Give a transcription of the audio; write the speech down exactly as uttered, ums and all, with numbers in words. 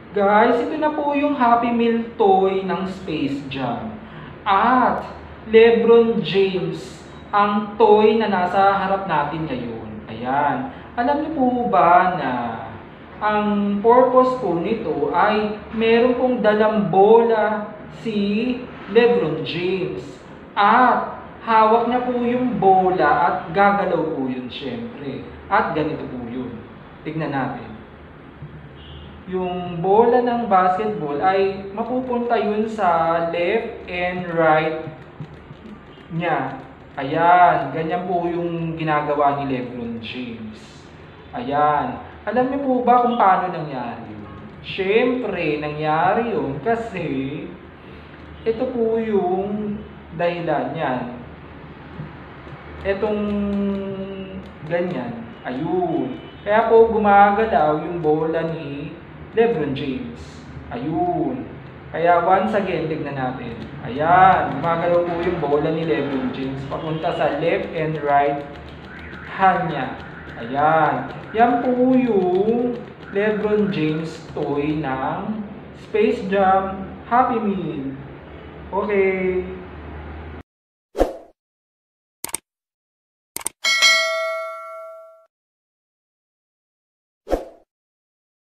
Guys, ito na po yung Happy Meal toy ng Space Jam. At LeBron James ang toy na nasa harap natin ngayon. Ayan. Alam niyo po ba na ang purpose po nito ay meron pong dalang bola si LeBron James. At hawak niya po yung bola at gagalaw po yun syempre. At ganito po yun. Tignan natin. Yung bola ng basketball ay mapupunta yun sa left and right niya. Ayan, ganyan po yung ginagawa ni LeBron James. Ayan. Alam niyo po ba kung paano nangyari yun? Siyempre, nangyari yun kasi ito po yung dahilan niyan. Itong ganyan. Ayun. Kaya po gumagalaw yung bola ni LeBron James. Ayun. Kaya once again, tignan natin. Ayan. Gumagalaw po yung bola ni LeBron James papunta sa left and right hand niya. Ayan. Yan po yung LeBron James toy ng Space Jam Happy Meal. Okay.